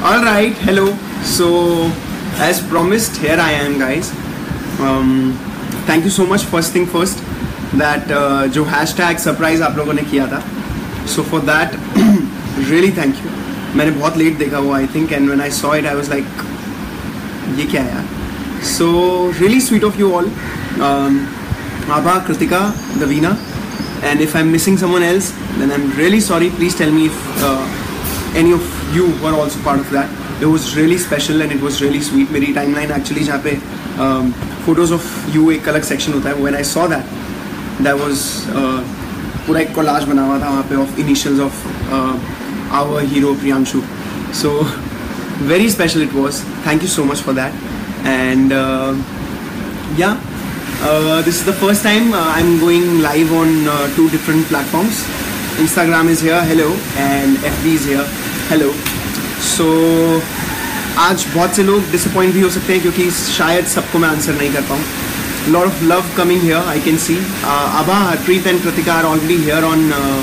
All right, hello. So, as promised, here I am, guys. Thank you so much. First thing first, that जो hashtag surprise आप लोगों ने किया था. So for that, really thank you. मैंने बहुत late देखा वो I think, and when I saw it, I was like, ये क्या है यार? So really sweet of you all. Abha, Kritika, Davina, and if I'm missing someone else, then I'm really sorry. Please tell me if any of you were also part of that. It was really special and it was really sweet. मेरी timeline actually जहाँ पे photos of you एक अलग section होता है. When I saw that, that was पूरा एक collage बना हुआ था वहाँ पे of initials of our hero Priyanshu. So very special it was. Thank you so much for that. And yeah, this is the first time I'm going live on 2 different platforms. Instagram is here, hello, and FB is here, hello. So आज बहुत से लोग disappoint भी हो सकते हैं क्योंकि शायद सबको मैं आंसर नहीं कर पाऊँ. Lot of love coming here, I can see. Abha, Harpreet and Kritika are already here on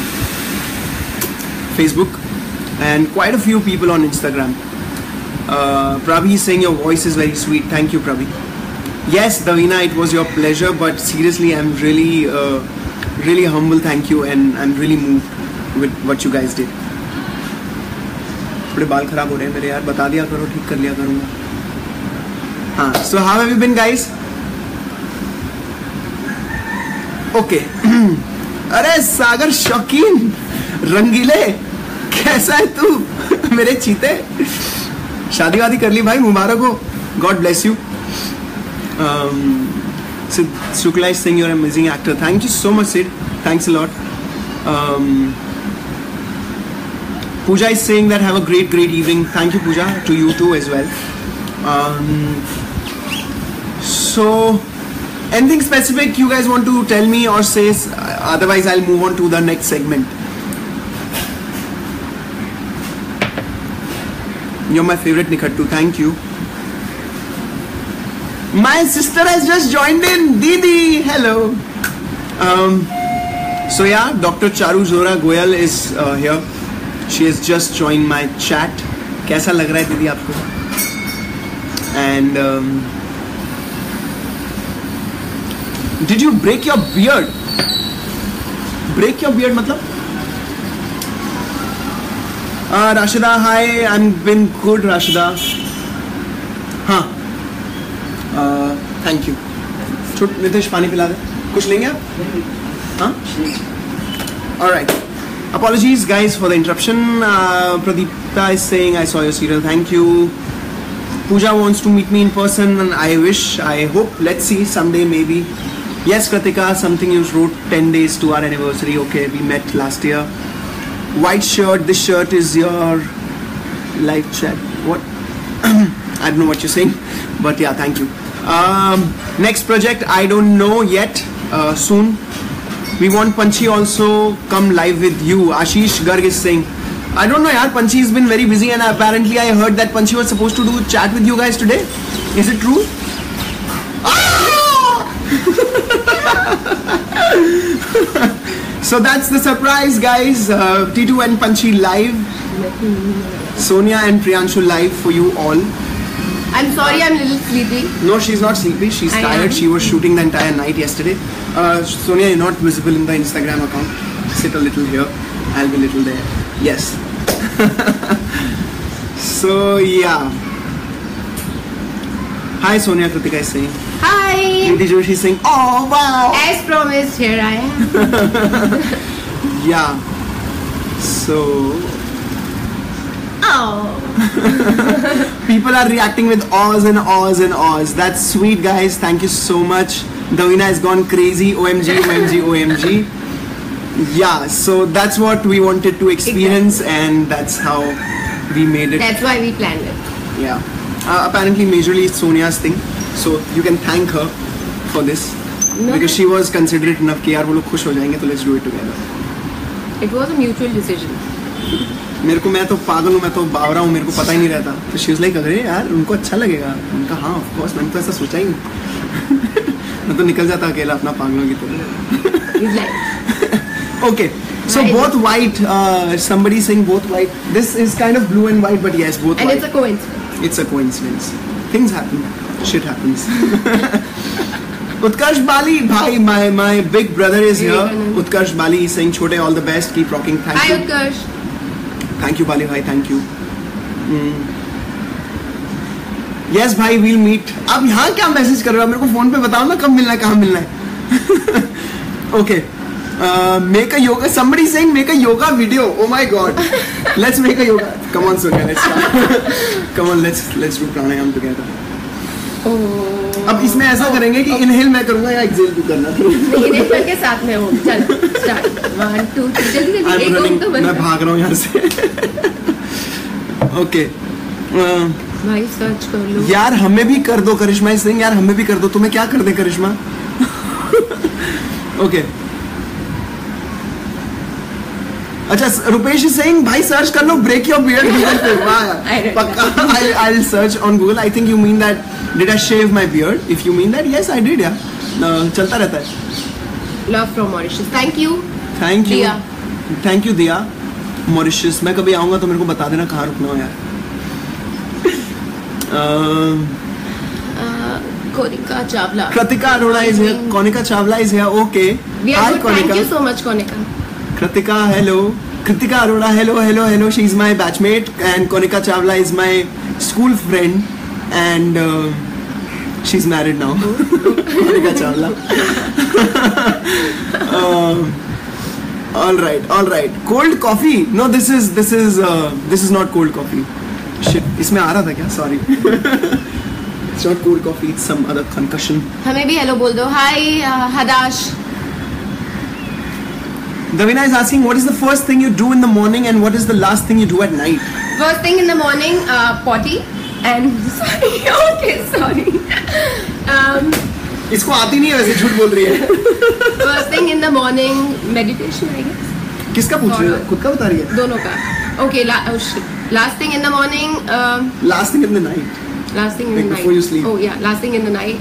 Facebook, and quite a few people on Instagram. Prabhi is saying your voice is very sweet. Thank you, Prabhi. Yes, Davina, it was your pleasure, but seriously, I'm really, really humble. Thank you, and I'm really moved with what you guys did. थोड़े बाल खराब हो रहे हैं मेरे यार, बता दिया करो, ठीक कर लिया करूँगा. हाँ, so how have you been, guys? Okay. अरे सागर शौकीन, रंगीले, कैसा है तू? मेरे चीते. शादी वादी कर ली भाई, मुबारक हो. God bless you. Sid Shukla is saying you're an amazing actor. Thank you so much, Sid. Thanks a lot. Pooja is saying that have a great evening. Thank you, Pooja. To you too as well. So, anything specific you guys want to tell me or say? Otherwise, I'll move on to the next segment. You're my favorite, Nikhattu. Thank you. My sister has just joined in. Didi, hello. So yeah, Dr. Charu Jora Goyal is here. She has just joined my chat. कैसा लग रहा है दीदी आपको? And did you break your beard? Break your beard मतलब? Rashida, hi. I'm been good, Rashida. हाँ. Thank you. छोट नितेश पानी पिला दे. कुछ लेंगे आप? हाँ? All right. Apologies, guys, for the interruption. Pradeepta is saying I saw your serial. Thank you. Pooja wants to meet me in person, and I wish, I hope. Let's see someday, maybe. Yes, Kritika, something you wrote 10 days to our anniversary. Okay, we met last year. White shirt. This shirt is your live chat. What? I don't know what you're saying, but yeah, thank you. Next project, I don't know yet. Soon. We want Panchi also come live with you. Ashish Garg is saying, I don't know, yaar. Panchi has been very busy, and apparently I heard that Panchi was supposed to do chat with you guys today. Is it true? So that's the surprise, guys. T2 and Panchi live. Sonia and Priyanshu live for you all. I'm sorry, I'm a little sleepy. No, she's not sleepy. She's tired. She was shooting the entire night yesterday. Sonia, you're not visible in the Instagram account. Sit a little here. I'll be a little there. Yes. So, yeah. Hi, Sonia. Kritika is saying. Hi. Nidhi Joshi is saying, oh, wow. As promised, here I am. Yeah. So... Oh. People are reacting with awes and awes and awes. That's sweet, guys. Thank you so much. Davina has gone crazy. OMG, OMG, OMG. Yeah, so that's what we wanted to experience, and that's how we made it. That's why we planned it. Yeah. Apparently, majorly it's Sonia's thing. So you can thank her for this. No. Because she was considerate enough कि यार वो लोग खुश हो जाएंगे तो let's do it together. It was a mutual decision. मेरे को मैं तो पागल हूँ मैं तो बावरा हूँ मेरे को पता ही नहीं रहता तो she was like अरे यार उनको अच्छा लगेगा उनका हाँ of course मैंने तो ऐसा सोचा ही नहीं मैं तो निकल जाता अकेला अपना पागलों की तरह. Okay, So both white. Somebody saying both white. This is kind of blue and white, but yes, both And white. it's a coincidence. It's a coincidence. Things happen. Shit happens. Utkarsh Bali, bhai, my big brother is here. Utkarsh Bali is saying, "Chote, all the best. Keep rocking." Thank Hi you. Utkarsh. Thank you, Bali bhai. Thank you. Yes, भाई, we'll meet. अब यहाँ क्या message कर रहे हो? मेरे को phone पे बताओ ना कब मिलना है, कहाँ मिलना है. Okay. Make a yoga. Somebody saying make a yoga video. Oh my god. Let's make a yoga. Come on, Sonia. Let's start. Come on, let's do pranayam together. अब इसमें ऐसा करेंगे कि इनहेल मैं करूंगा या एक्सेल तू करना. इनहेल करके साथ में हो. चलो स्टार्ट. 1 2 3 जल्दी जल्दी. I'm एक running. तो मैं भाग रहा हूँ यहाँ से. Okay. भाई सर्च कर लो. यार हमें भी कर दो. करिश्मा सिंह, यार हमें भी कर दो. तुम्हें क्या कर दे करिश्मा? Okay. अच्छा, रुपेश इज सेइंग भाई सर्च कर लो ब्रेक योर बियर्ड गूगल पे. वाह पक्का. I'll search on Google. I think you mean that did I shave my beard? If you mean that, yes I did. Yeah. चलता रहता है. Love from Mauritius. Thank you. Thank you. Diya. Thank you Diya. Mauritius. मैं कभी आऊंगा तो मेरे को बता देना कहाँ रुकना हो यार. Konika Chavla. Kritika Arora is here. Konika Chavla is here. Okay. We are Hi good. Konika. Thank you so much, Konika. Kritika, hello. Kritika Arora, hello. She's my batchmate, and Konika Chavla is my school friend, and she's married now. Konika Chavla. All right. Cold coffee? No, this is not cold coffee. Shit, इसमें आ रहा था क्या? Sorry. It's not cold coffee. It's some other concussion. हमें भी hello बोल दो. Hi, Hadash. Davina is asking, what is the first thing you do in the morning and what is the last thing you do at night? First thing in the morning, potty and sorry. इसको आती नहीं है वैसे, झूठ बोल रही है. First thing in the morning, meditation, I guess. किसका पूछ रही है? खुद का बता रही है? दोनों का. Okay, last thing in the morning. Last thing in the night. Last thing in Like the night. before you sleep. Oh yeah, last thing in the night.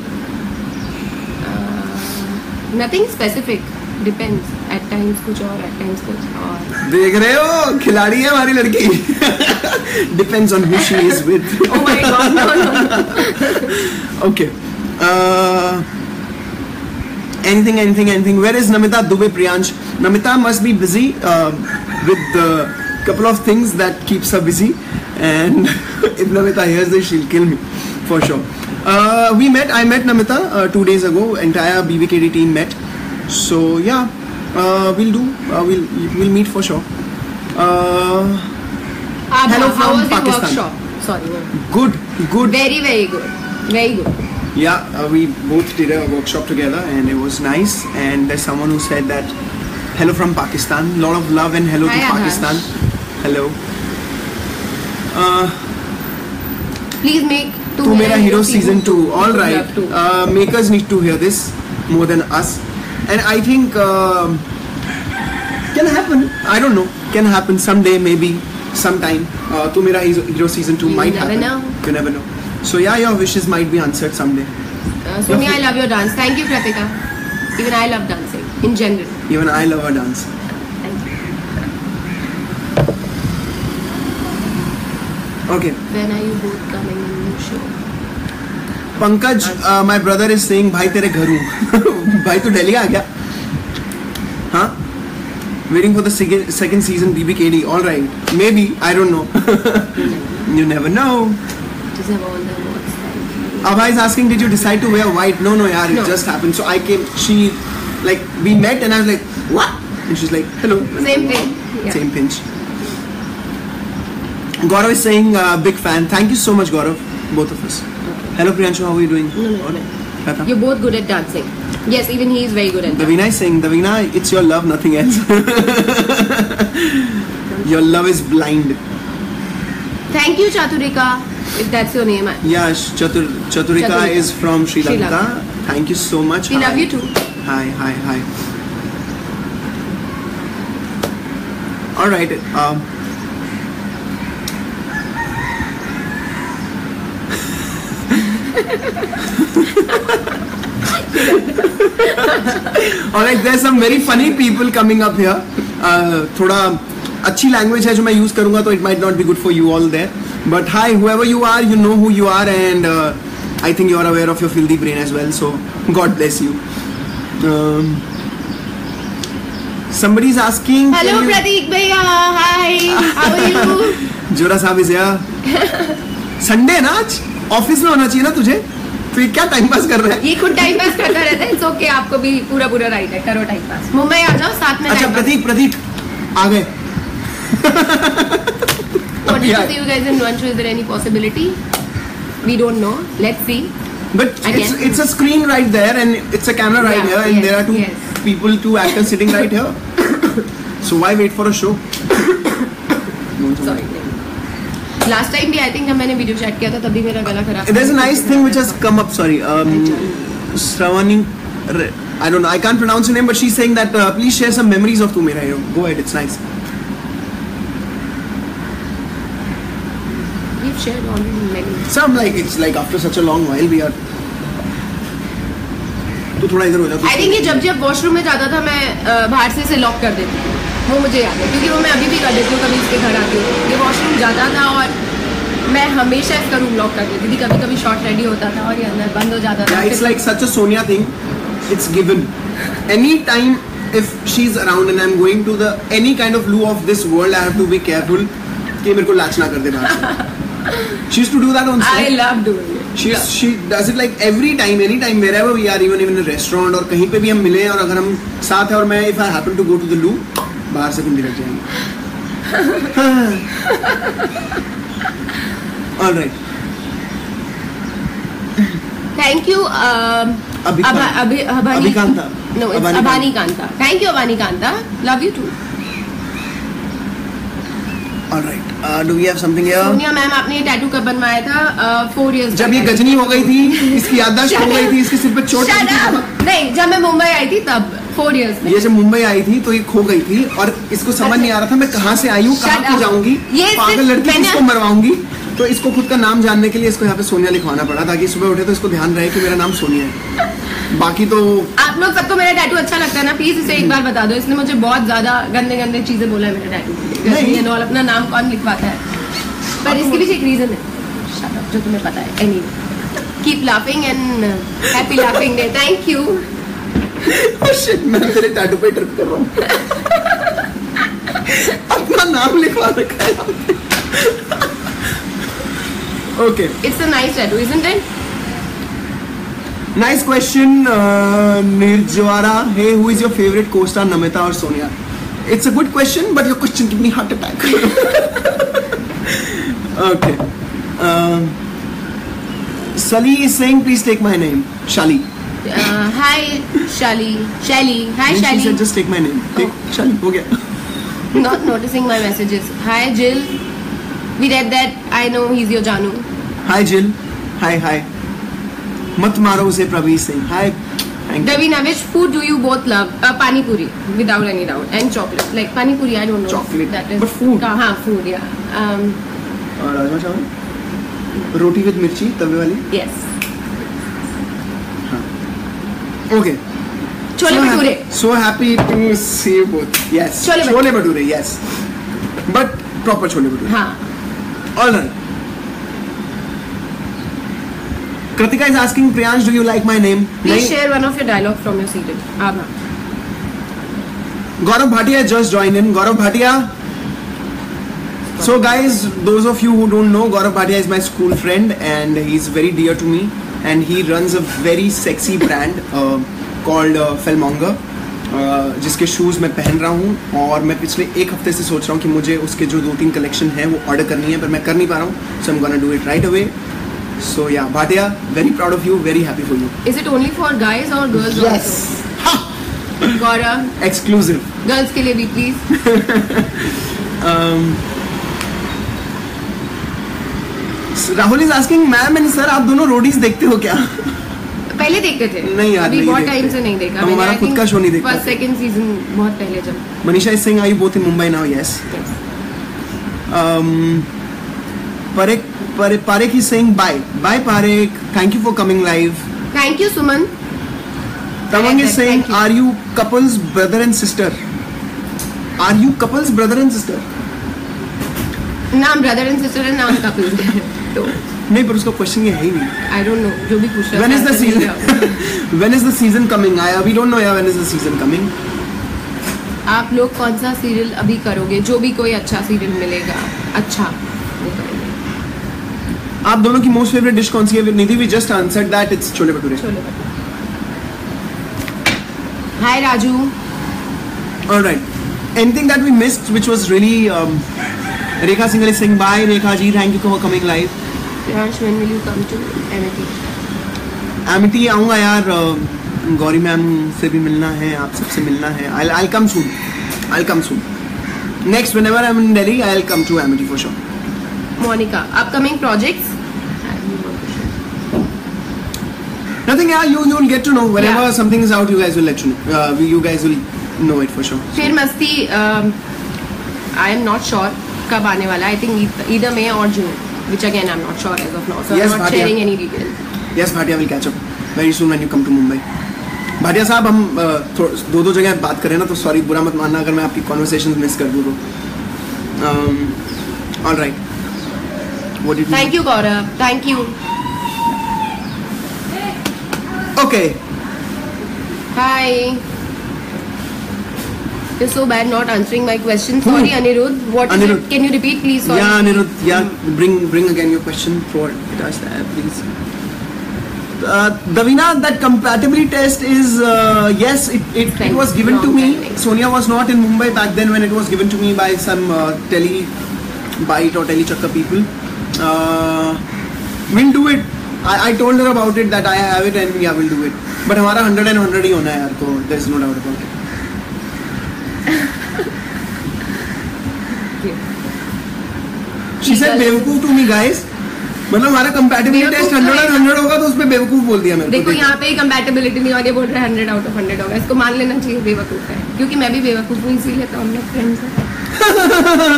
Nothing specific. Depends. At times कुछ और, at times कुछ और. देख रहे हो, खिलाड़ी है हमारी लड़की. Depends on who she is with. Oh my god, no. Okay. Anything. Where is Namita Dubey Priyansh? Namita must be busy with a couple of things that keeps her busy. And if Namita hears this, she'll kill me for sure. I met Namita 2 days ago. Entire BBKD team met. So yeah, we'll meet for sure. Hello How from was your Pakistan. workshop? Sorry. Good. Very good. Very good. Yeah, we both did a workshop together and it was nice. And there's someone who said that hello from Pakistan. Lot of love and hello Hi, to Pakistan. Hello. Please make Tu Mera Hero season 2. All right. Love to. Makers need to hear this more than us. And I think can happen. I don't know. Can happen someday, maybe sometime. Tu Mera Hero season 2 might never happen. know. You never know. So yeah, your wishes might be answered someday. Sonia, I love your dance. Thank you, Kritika. Even I love dancing in general. Even I love her dance. Thank you. Okay. When are you both coming in the show? Pankaj, my brother is saying, भाई तेरे घर हूँ. भाई तू दिल्ली आ गया? हाँ? Waiting for the second season BBKD. All right. Maybe. I don't know. You never know. Deserve all the awards. Thank you. Abha is asking, did you decide to wear white? No, yaar, it No. just happened. So I came, we met and I was like, what? And she's like, hello. Same thing. Yeah. Same pinch. Gaurav is saying, big fan. Thank you so much, Gaurav. Both of us. Okay. Hello, Priyanshu, how are you doing? No. Tata. You're both good at dancing. Yes, even he is very good at dancing. Davina is saying, Davina, it's your love, nothing else. Your love is blind. Thank you, Chaturika. If that's your name. Yeah, Chaturika Chaturika. is from Sri Sri Lanka. Lanka. Thank you so much. We love you too. Hi. All right. Alright, there's some very funny people coming up here. थोड़ा अच्छी language है जो मैं use करूंगा तो it might not be good for you all there. But hi, whoever you are, you know who you are, and I think you are aware of your filthy brain as well. So God bless you. Somebody's asking. Hello, Pratik bhaiya. Hi. How are you? Jora साहब is here. Sunday ना आज office में होना चाहिए ना तुझे, तो ये क्या टाइम पास कर रहा है? ये खुद टाइम पास करता रहता है. It's okay, आपको भी पूरा राइट है, करो टाइम पास. मुंबई आ जाओ साथ में. अच्छा प्रतीक आ गए. Wanted to see you guys in Nuanshu. Is there any possibility? We don't know. Let's see. But it's a screen right there and it's a camera right here, and there are two actors sitting right here. So why wait for a show? Sorry. Last time भी I think जब मैंने video chat किया था तभी मेरा गला खराब. There's a nice thing which has come up. Sorry, Shravani. I don't know. I can't pronounce her name, but she's saying that please share some memories of Tu Mera Hero. Go ahead. It's nice. We've shared already many. Some like it's like after such a long while we are. तो थोड़ा इधर हो जा. I think ये जब washroom में जाता था मैं बाहर से इसे लॉक कर देती थी. वो मुझे याद है क्योंकि वो मैं अभी भी कर देती हूँ. कभी इसके घर आती हूँ, ये वॉशरूम जाता था और मैं हमेशा इसका रूम लॉक कर देती थी. कभी शॉर्ट रेडी होता था और ये अंदर बंद हो जाता था. It's like such a Sonia thing. It's given. Any time if she's around and I'm going to the any kind of loo of this world, I have to be careful कि मेरे को लाच ना कर दे बाहर. She used to do that on set. I love doing it. She does it like every time, anytime, wherever we are, even in a restaurant और कहीं पे भी हम मिले और अगर हम साथ हैं और मैं if I happen to go to the loo, बाहर से कुंडी लग जाएंगे. All right. Thank you. Abhikanta. No, it's Abani Kanta. Thank you, Abani Kanta. Love you too. All right. Do we have something here? Sonia ma'am आपने ये tattoo कब बनवाया था? 4 years. जब ये गजनी हो गई थी, इसकी याददाश्त खो गई थी, इसके सिर पे चोट लगी थी. नहीं, जब मैं मुंबई आई थी तब 4 years में. ये जब मुंबई आई थी तो ये खो गई थी और इसको समझ नहीं आ रहा था मैं कहाँ से आई हूँ, कहाँ पे जाऊंगी, पागल लड़की किसको मरवाऊंगी. तो इसको खुद का नाम जानने के लिए इसको यहाँ पे सोनिया लिखवाना पड़ा ताकि सुबह उठे तो इसको ध्यान रहे कि मेरा नाम सोनिया है. बाकी तो आप लोग सबको मेरा टैटू अच्छा लगता है ना, प्लीज इसे एक बार बता दो. इसने मुझे बहुत ज्यादा गंदे चीजें बोला है मेरे टैटू के. अपना नाम कौन लिखवाता है, पर इसके पीछे एक रीजन है जो तुम्हें पता है. Anyway, keep laughing and happy laughing day. Thank you. मैं तेरे टैटू पे ट्रिप कर रहा हूँ. अपना नाम लिखवा रखा है. Okay. It's a nice tattoo, isn't it? Nice question, Nirjwara. Hey, who is your favorite co-star, Namita or Sonia? It's a good question, but your question gives me heart attack. Okay. Sally is saying, please take my name. Shali. Hi, Shali. Shelly. Hi, Shelly. She said, just take my name. Take Shali. हो गया. Not noticing my messages. Hi, Jill. We read that. I know he's your Janu. Hi Jill. Hi. मत मारो उसे Praveen Singh. Hi. Davina, which food do you both love? Pani puri, without any doubt, and chocolate. Like pani puri, I don't know. Chocolate. That is. But food. हाँ, food, yeah. Rajma चावल. रोटी with मिर्ची तवे वाली. Yes. हाँ. Okay. Chole bhature. So happy to see you both. Yes. Chole bhature. Yes. But proper chole bhature. हाँ. All right. Kritika is asking, Priyansh, do you like my name? Please share one of your dialogue from your seated. Abha. Gaurav Bhatia just joined in. Gaurav Bhatia. So guys, those of you who don't know, Gaurav Bhatia is my school friend and he's very dear to me. And he runs a very sexy brand called Felmonger. जिसके shoes मैं पहन रहा हूँ और मैं पिछले एक हफ्ते से सोच रहा हूँ कि मुझे उसके जो 2-3 कलेक्शन है वो ऑर्डर करनी है पर मैं कर नहीं पा रहा हूँ. So I'm gonna do it right away. So yeah, Bhatia, very proud of you, very happy for you. Is it only for guys or girls also? Yes. Gaurav. Exclusive. Girls के लिए भी please. Rahul is asking, ma'am and sir, आप दोनों Roadies देखते हो क्या? पहले देखते थे. नहीं यार, अभी बहुत टाइम से नहीं देखा. हम हमारा खुद का शो नहीं देखते. फर्स्ट सेकंड सीजन बहुत पहले जब. Manisha is saying, are you both in Mumbai now? Yes. Parek is saying bye. Bye Parek. Thank you for coming live. Thank you Suman. Tamang is saying, are you couples, brother and sister? Are you couples, brother and sister? नाम brother and sister है, नाम couple तो नहीं, पर उसका question ये है ही नहीं. आई डोंट नो, जो भी पूछ रहा है. When is the season? When is the season coming? We don't know यार when is the season coming. आप लोग कौन सा सीरियल अभी करोगे? जो भी कोई अच्छा सीरियल मिलेगा अच्छा वो करेंगे. आप दोनों की मोस्ट फेवरेट डिश कौन सी है? निधि, we just answered that, it's chole bhature. Chole bhature. Hi Raju. All right. Anything that we missed which was really Rekha Singhal is saying bye. Rekha ji, thank you for coming live. Priyansh, when will you come to Amity? Amity आऊँगा यार. Gauri ma'am से भी मिलना है, आप सबसे मिलना है. I'll come soon. I'll come soon. Next, whenever I'm in Delhi, I'll come to Amity for sure. Monica, upcoming projects? Nothing, yeah. You'll get to know whenever something is out. You guys will let you know. You guys will know it for sure. फिर मस्ती. I am not sure कब आने वाला. I think either May or June, which again I'm not sure as of now. So yes, I'm not Bhatia. sharing any details. Yes, Bhatia will catch up very soon when you come to Mumbai. Bhatia साहब, हम दो जगह बात करें ना, तो sorry, बुरा मत मानना अगर मैं आपकी कॉन्वर्सेशन मिस कर दूँ तो. All right. Thank you Gaurav. Thank you. Okay. Hi. You're so bad not answering my question. Sorry, Anirudh. What is it? Can you repeat, please? Sorry. Yeah, Anirudh. Yeah, bring again your question for it us, please. Davina, that compatibility test is yes, it was given to me. Sonia was not in Mumbai back then when it was given to me by some Tele-Bite or Tele-Chakka people. We'll do it. I told her about it that I have it and yeah, we'll do it. But हमारा 100 and 100 ही होना है यार, तो there's no doubt about it. She said बेवकूफ to me guys. मतलब हमारा compatibility test 100 और 100 होगा तो उसमें बेवकूफ बोल दिया मेरे को. देखो यहाँ पे कंपैटिबिलिटी नहीं और ये बोल रहे हैं 100 out of 100 होगा. इसको मान लेना चाहिए बेवकूफ है, क्योंकि मैं भी बेवकूफ हूँ, इसीलिए तो हम लोग फ्रेंड्स हैं.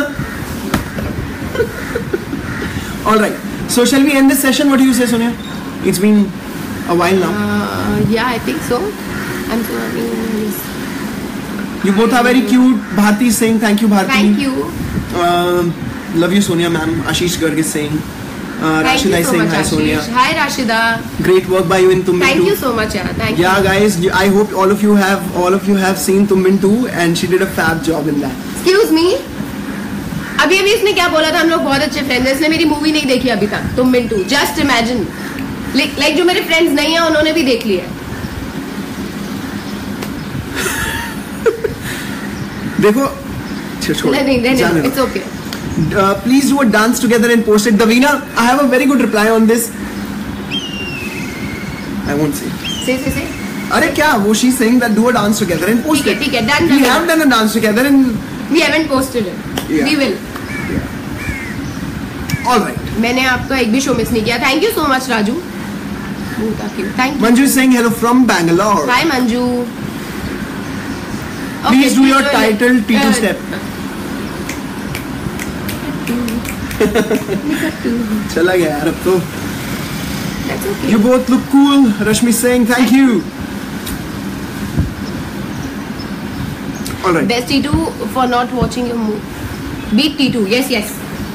All right. So shall we end this session? What do you say, Sonia? It's been a while now. Yeah, I think so. I'm so happy. You both are very cute. Bharti is saying thank you, Bharti. Thank you. Love you, Sonia ma'am. Ashish Garg is saying. Rashida is saying hi, Sonia. Hi, Rashida. Great work by you in Tum Min 2. Thank you so much, yeah. Thank you. Yeah, guys. I hope all of you have seen Tum Min 2, and she did a fab job in that. Excuse me. अभी इसने क्या बोला था? हम लोग बहुत अच्छे friends हैं. इसने मेरी मूवी नहीं देखी अभी तक, तुम मिन 2. Just imagine. लाइक जो मेरे फ्रेंड्स नहीं है उन्होंने भी देख लिया. देखो, नहीं, it's okay. Please do a dance together and post it. Davina, I have a very good reply on this. I won't say. Say. अरे क्या वो she's saying that do a dance together and post it. ठीक है, done. We have done a dance together and we haven't posted it. Yeah. We will. Yeah. All right. मैंने आपका एक भी show miss नहीं किया. Thank you so much, Raju. Thank you. Manju is saying hello from Bangalore. Hi, Manju. Please do your title T2 step. चला गया यार अब तो. That's okay. You both look cool. Rashmi is saying thank you. All right. Best T2 for not watching your movie. Beat T2. Yes.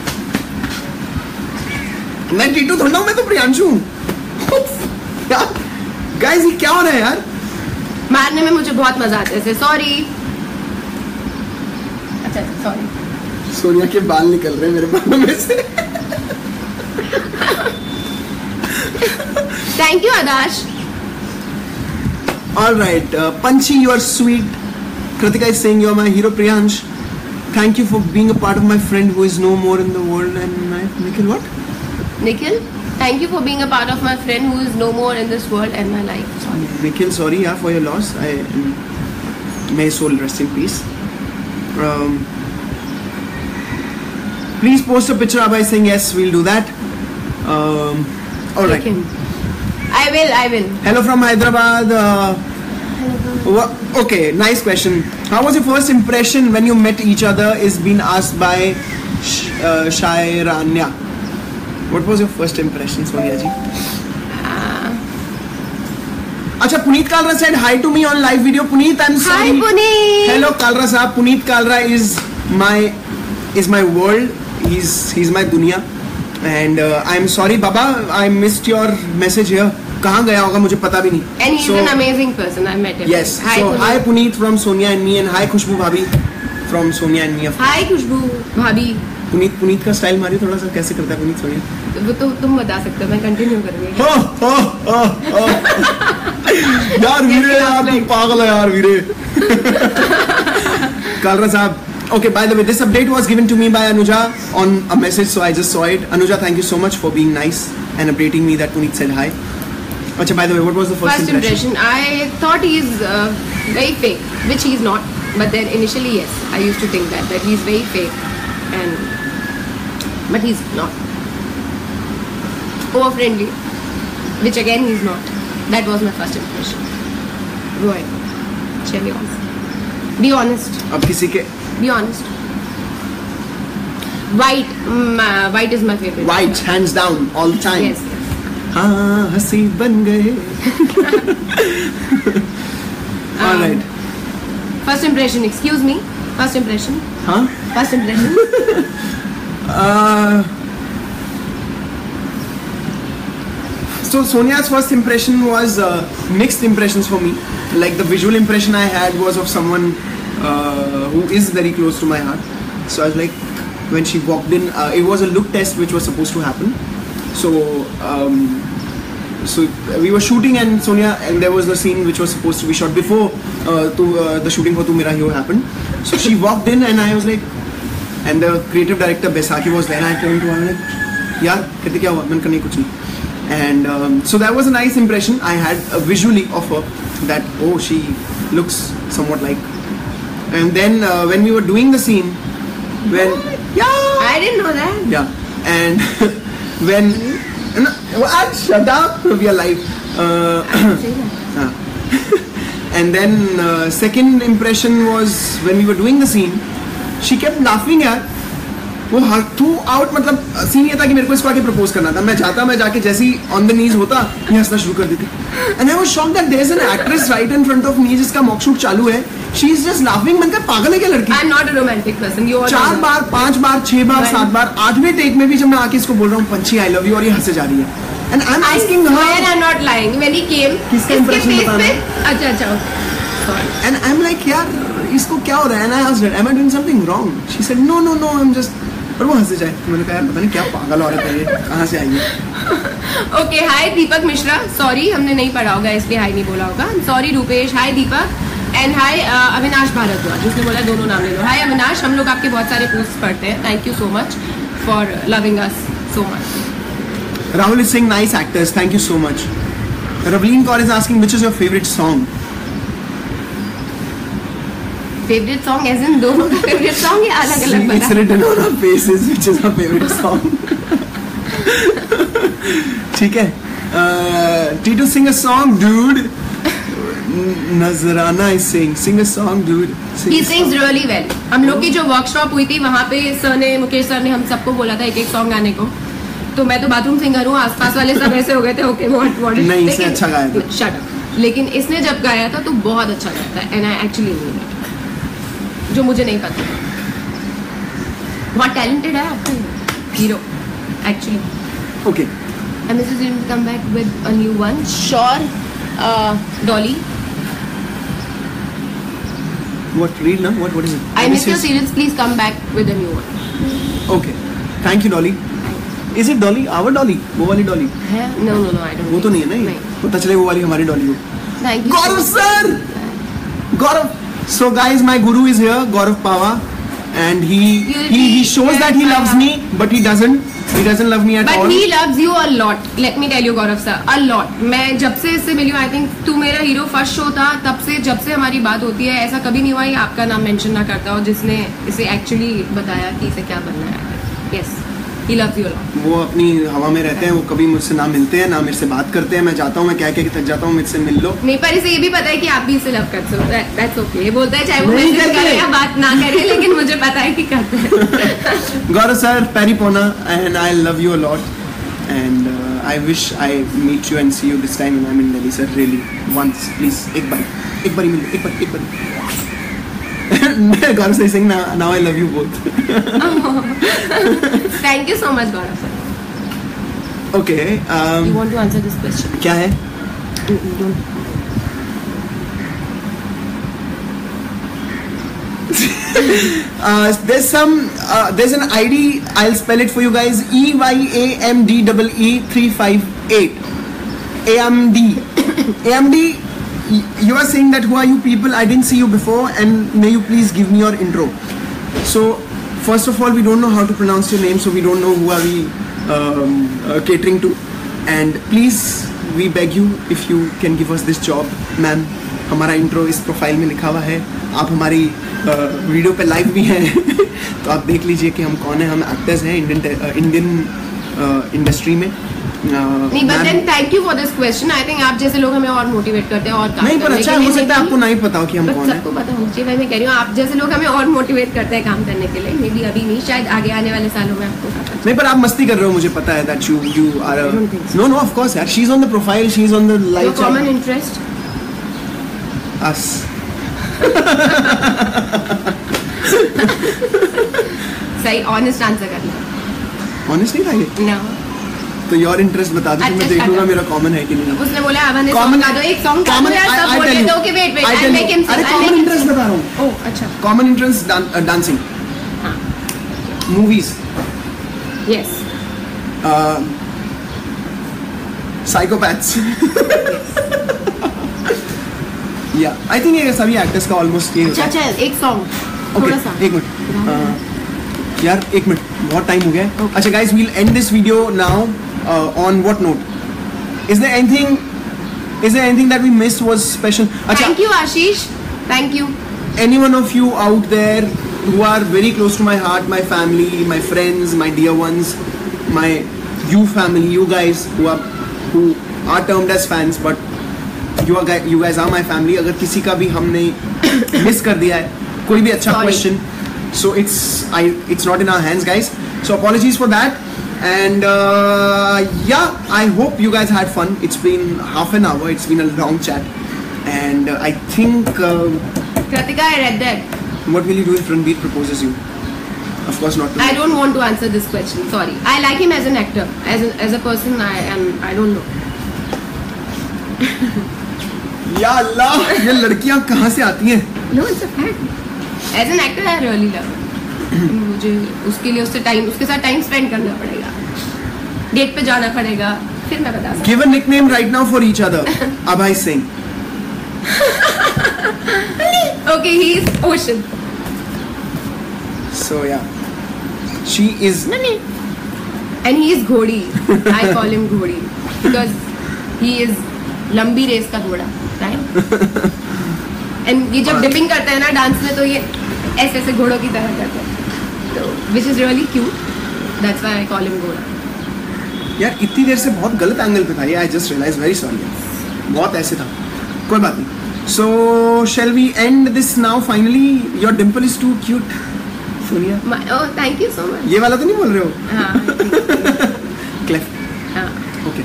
मैं T2 थोड़ा हूँ, मैं तो प्रियांशु हूँ. Guys, ये क्या हो रहा है यार? मारने में मुझे बहुत मजा आता है. सॉरी. अच्छा सॉरी. सोनिया के बाल निकल रहे हैं मेरे बालों में से. Thank you, Adash. All right, Panchi, you are sweet. Kritika is saying you are my hero, Priyansh. Thank you for being a part of my friend who is no more in the world. And Nikhil, what? Nikhil, thank you for being a part of my friend who is no more in this world and my life. Sorry. Nikhil, sorry for your loss. May his soul rest in peace. Please post a picture by saying yes, we'll do that. All right. I will. Hello from Hyderabad. Okay, nice question. How was your first impression when you met each other? Is being asked by Shairanya. What was your first impression, Sonia ji? अच्छा, Puneet Kalra said hi to me on live video. Puneet, I'm sorry. Hi Puneet. Hello Kalra साहब. Puneet Kalra is my world. He's my दुनिया. And I'm sorry Baba, I missed your message here. कहाँ गया होगा मुझे पता भी नहीं. And he's an amazing person. I met him. Yes. Hi, so Puneet. hi Puneet from Sonia and me, and hi Khushbu Bhabhi from Sonia and me. Hi Khushbu भाभी. पुनीत का style मारिए थोड़ा सा, कैसे करता है पुनीत? सोनिया वो तो तुम बता सकते हो, मैं कंटिन्यू करूंगी. यार वीरे, यार तू पागल है यार वीरे. Kalra साहब. Okay, by the way, this update was given to me by Anuja on a message, so I just saw it. Anuja, thank you so much for being nice and updating me that Puneet said hi. Acha, by the way, what was the first impression? I thought he's very fake, which he's not. But then initially, yes, I used to think that he's very fake, but he's not. Over friendly, which again he's not. That was my first impression. Go ahead, share yours. Be honest. अब किसी के Be honest. White is my favorite. White, hands down, all the time. Yes. हाँ हंसी बन गए. All right. First impression. Excuse me. First impression. Huh? First impression. So Sonia's first impression was mixed impressions for me. Like the visual impression I had was of someone who is very close to my heart. So I was like, when she walked in, it was a look test which was supposed to happen. So we were shooting, and Sonia, and there was the scene which was supposed to be shot before the shooting for Tu Mera Hero happened. So she walked in, and I was like, and the creative director Besaki was there, and I turned to her and like, yaar, कहते क्या हुआ? मैंने कहा नहीं कुछ नहीं. And so that was a nice impression I had visually of her, that oh, she looks somewhat like. And then when we were doing the scene, I didn't know that. Yeah, and when what? Shut up, we are live. And then second impression was when we were doing the scene, she kept laughing यार. वो through out, मतलब scene ये था कि मेरे को इसको आके प्रपोज करना था. मैं जाके जैसे ही ऑन द नीज होता, ये हंसना शुरू कर देती. And I was shocked that there is an actress right in front of me जिसका मॉक शूट चालू है. She is just laughing. मैंने कहा पागल है क्या लड़की? I am not a romantic person. You are 4 बार 5 बार 6 बार 7 बार 8वें टेक में भी जब मैं आके इसको बोल रहा हूँ पंछी आई लव यू, और ये हंसे जा रही है. And I am asking her, I am not lying, when he came किसका इंप्रेशन बताना. अच्छा एंड आई एम लाइक यार इसको क्या हो रहा है. And I asked her, am I doing something wrong? She said no I am just. और वो हंसे जाए. मैंने कहा यार पता नहीं क्या पागल औरत है ये, कहाँ से आई है. Okay, hi Deepak Mishra. Sorry हमने नहीं पढ़ा होगा इसलिए हाय नहीं बोला होगा. Sorry Rupesh. Hi Deepak. And hi Avinash Bhardwaj जिसने बोला दोनों नाम ले लो. हाय अविनाश, हम लोग आपके बहुत सारे पोस्ट पढ़ते हैं. Thank you so much for loving us so much. Rahul is saying nice actors. Thank you so much. Ravleen Kaur is asking which is your favorite song. Favourite song as in दोनों का favourite song या अलग अलग बता. It's written on our faces which is our favorite song. ठीक है. Tito, sing a song, dude. Nazrana is sing a song, dude. He sings really well. हम लोग की जो वर्कशॉप हुई थी वहाँ पे सर ने, मुकेश सर ने हम सबको बोला था एक सॉन्ग गाने को. तो मैं तो बाथरूम सिंगर हूँ, आसपास वाले सब ऐसे हो गए थे ओके व्हाट नहीं, इसने अच्छा गाया था. Shut up. लेकिन इसने जब गाया था तो बहुत अच्छा गाया था. And I actually knew that, जो मुझे नहीं पता. बहुत टैलेंटेड है आपका hero actually. Okay. I miss you to come back with a new one. Sure. Dolly. What read now? What is it? I miss your serials. Please come back with a new one. Okay. Thank you, Dolly. Is it Dolly? Our Dolly? वो वाली Dolly? है? No, I don't. वो तो नहीं है ना? पता चले वो वाली हमारी Dolly हो. Thank you. Gaurav sir. Gaurav. So guys, my guru is here, Gaurav Pava, and he shows that he loves me, but he doesn't. He doesn't love me at all. But he loves you a lot. Let me tell you, Gaurav sir, a lot. मैं जब से इससे मिली हूँ, I think तू मेरा hero first show था, तब से जब से हमारी बात होती है ऐसा कभी नहीं हुआ ये आपका नाम मेंशन ना करता हो जिसने इसे एक्चुअली बताया कि इसे क्या बनना है. Yes, he loves you a lot. वो अपनी हवा में रहते हैं, वो कभी मुझसे ना मिलते हैं ना मेरे से बात करते हैं. मैं जाता हूँ, मैं कह के थक जाता हूँ, मुझसे मिल लो. नहीं, पर इसे ये भी पता है कि आप भी इसे लव करते हो. That's okay. ये बोलता है चाहे वो मैसेज करे या बात ना करे, लेकिन मुझे पता है कि करते हैं. Gaurav sir, Peri Pona, and I love you a lot, and I wish I meet you and see you this time when I'm in Delhi, sir. Really, once, please. एक बार ही मिलो, एक बार. Gaurav is saying now I love you both. Thank you so much, Gaurav sir. Okay. You want to answer this question? क्या है? Don't. There's an ID. I'll spell it for you guys. EYAMDEE358. AMD. AMD. You are saying that who are you people? I didn't see you before, and may you please give me your intro. So first of all, we don't know how to pronounce your name, so we don't know who are we catering to. And please, we beg you, if you can give us this job, ma'am. हमारा intro इस profile में लिखा हुआ है. आप हमारी video पे live भी हैं. तो आप देख लीजिए कि हम कौन है. हम एक्टर्स हैं इंडियन इंडस्ट्री में. नहीं, but then thank you for this question. I think आप जैसे लोग हमें और मोटिवेट करते हैं और काम नहीं, पर अच्छा हो सकता है आपको नहीं पता हो कि हम कौन हैं. सबको पता होना चाहिए. मैं कह रही हूँ, आप जैसे लोग हमें और मोटिवेट करते हैं काम करने के लिए. मे बी अभी नहीं, शायद आगे आने वाले सालों में आपको पता. नहीं, पर आप मस्ती कर रहे हो, मुझे पता है. That you are no of course यार. She's on the profile. She's on the live chat. Your common interest? Us. सही ऑनेस्ट आंसर करना. ऑनेस्ट नहीं था ये? No. तो योर इंटरेस्ट बता दो, तो मैं देख लूंगा मेरा कॉमन है कि नहीं. उसने बोला अभी कॉमन गा दो, एक सॉन्ग गा दो यार. सब बोल रहे थे कि wait I make him sing. अरे कॉमन इंटरेस्ट बता रहा हूँ. ओह अच्छा. Common interest dancing. हाँ. Movies. Yes. Psychopaths. Yeah I think ये सभी एक्टर्स का ऑलमोस्ट ये. अच्छा एक सॉन्ग थोड़ा सा. एक मिनट यार, एक मिनट, बहुत टाइम हो गया. अच्छा guys, we'll end this video now on what note. Is there anything that we missed was special? अच्छा, thank you Ashish. Thank you. Any one of you out there who are very close to my heart, my family, my friends, my dear ones, you family, you guys who are termed as fans, but you guys are my family. अगर किसी का भी हमने miss कर दिया है, कोई भी अच्छा question, so it's not in our hands, guys. So apologies for that. And yeah, I hope you guys had fun. It's been half an hour. It's been a long chat, and I think. Kritika, I read that. What will you do if Ranveer proposes you? Of course not. I don't want to answer this question. Sorry. I like him as an actor. As a person, I don't know. या अल्लाह, ये लड़कियां कहाँ से आती हैं? No, it's a fact. As an actor, I really love him. मुझे उसके लिए उसके साथ टाइम स्पेंड करना पड़ेगा. डेट पे जाना पड़ेगा. फिर मैं बता सकती. Give a nickname right now for each other. Abhay Singh. Okay, he is Ocean. So yeah, she is. Nani. And he is Ghodi. I call him Ghodi because he is लंबी race का घोड़ा, right? And ये जब dipping करते हैं ना dance में, तो ये ऐसे घोड़ों की तरह करते हैं, तो which is really cute. That's why I call him घोड़ा. यार इतनी देर से बहुत गलत एंगल पे था ये. I just realized, very sorry. बहुत ऐसे था. कोई बात नहीं. So shall we end this now? Finally, your dimple is too cute, Sonia. Oh, thank you so much. ये वाला तो नहीं बोल रहे हो? हाँ. Cleft. हाँ. Okay.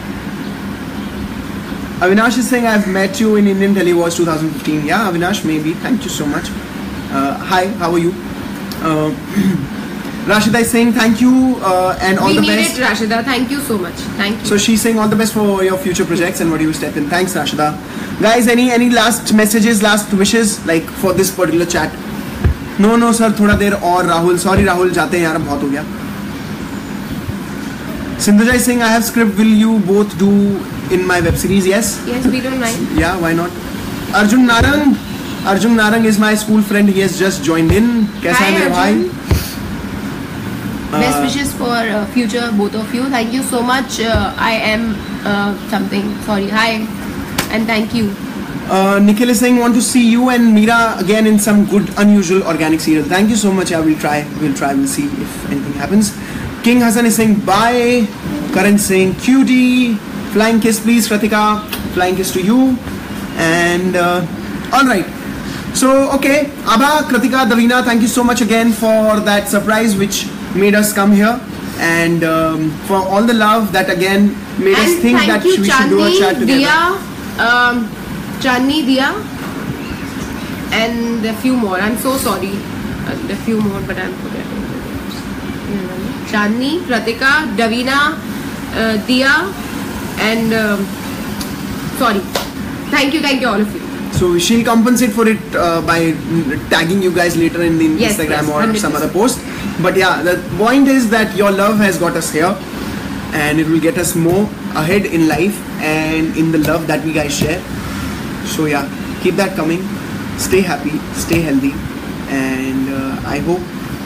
Avinash is saying I've met you in Indian Tele Awards 2015. Yeah, Avinash, maybe. Thank you so much. Hi, how are you? Rashida is saying thank you and all the best. We need it, Rashida. Thank you so much. Thank you. So she's saying all the best for your future projects and what you step in. Thanks, Rashida. Guys, any last messages, last wishes, like for this particular chat? No, sir. थोड़ा देर और Rahul. Sorry, Rahul. जाते हैं यार, बहुत हो गया. Sindhuja is saying I have script. Will you both do in my web series? Yes. Yes, we don't mind. Yeah, why not? Arjun Narang is my school friend. He has just joined in. कैसा है मेरे भाई? Best wishes for future, both of you. Thank you so much. I am something. Sorry. Hi, and thank you. Nikhil is saying want to see you and Meera again in some good, unusual, organic serial. Thank you so much. Yeah, we'll try. We'll see if anything happens. King Hassan is saying bye. Karan saying cutie. Flying kiss, please, Kritika. Flying kiss to you. And all right. So okay, Abha, Kritika, Davina, thank you so much again for that surprise which made us come here. and for all the love that again made us think that we should do a chat together. Diya, Chandni, Diya, and a few more. I'm so sorry. A few more, but I'm forgetting. Chandni, Pratika, Davina, Diya, and sorry. Thank you all of you. So she'll compensate for it by tagging you guys later in the Instagram or 100%. some other post. But yeah, the point is that your love has got us here, and it will get us more ahead in life and in the love that we guys share. So yeah, keep that coming. Stay happy, stay healthy, and I hope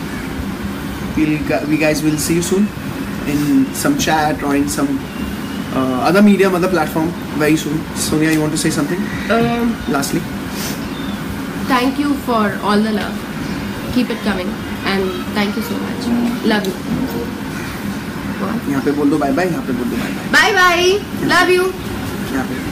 we guys will see you soon in some chat or in some other medium, other platform very soon. Sonia, you want to say something? Lastly. Thank you for all the love. Keep it coming, and thank you so much. Love you. यहाँ पे बोल दो bye bye, यहाँ पे बोल दो bye bye. Bye bye. Love you. यहाँ पे.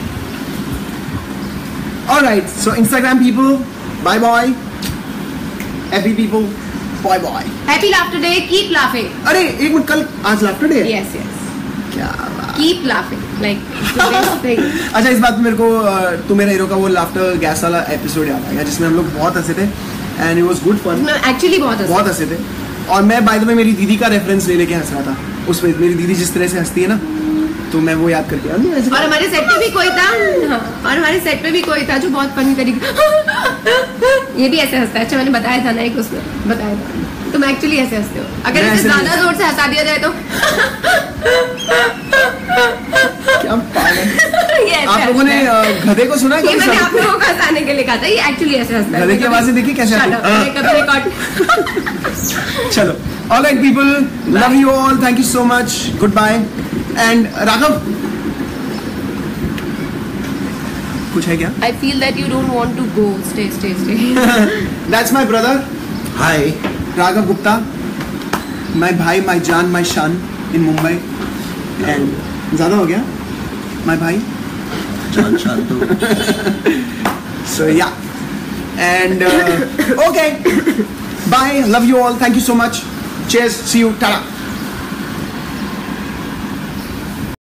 All right, so Instagram people, bye bye. FB people, bye bye. Happy Laughter Day. Keep laughing. अरे एक मिनट, कल आज लाफ्टर डे है? Yes. क्या बात. Keep laughing. Like it's the best thing. अच्छा, इस बात में मेरे को तू मेरा हीरो का वो लाफ्टर गैस वाला एपिसोड याद आ गया जिसमें हम लोग बहुत हंसे थे and it was good fun. Actually बहुत हंसे थे. और मैं बाय द वे मेरी दीदी का रेफरेंस ले लेके हंस रहा था उसमें. मेरी दीदी जिस तरह से हंसती है ना, तो मैं वो याद करके और हमारे सेट पे भी कोई था. हाँ, और हमारे सेट पे भी कोई था जो बहुत फनी तरीके ये भी ऐसे हंसता है. अच्छा, मैंने बताया था ना एक उसमें बताया था. तुम एक्चुअली ऐसे हंसते हो. अगर इसे ज्यादा जोर से हंसा दिया जाए तो क्या पागल. आप लोगों ने गधे को सुना? ये मैंने आप लोगों को हंसाने के लिए कहा था. ये एक्चुअली ऐसे हंसता है. गधे की आवाज़ें देखी कैसे आती है. कभी रिकॉर्ड. चलो, all right people, love you all, thank you so much, goodbye. And Raghav, कुछ है क्या? I feel that you don't want to go. Stay. That's my brother. Hi. Raghav Gupta. My भाई, my जान, my शान in Mumbai. And ज़्यादा हो गया? My भाई. जान शान तो. So yeah. And okay. Bye. Love you all. Thank you so much. Cheers. See you. Ta-da.